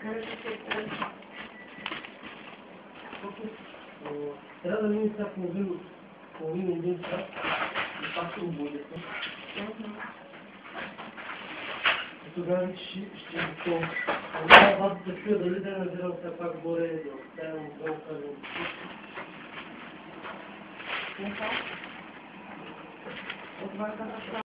Трябва да мине сега половин-един час и пак се обудите. И тогава ще е готово. Аз да чуя дали да набирам все пак горе и да оставям отдолу казвам. От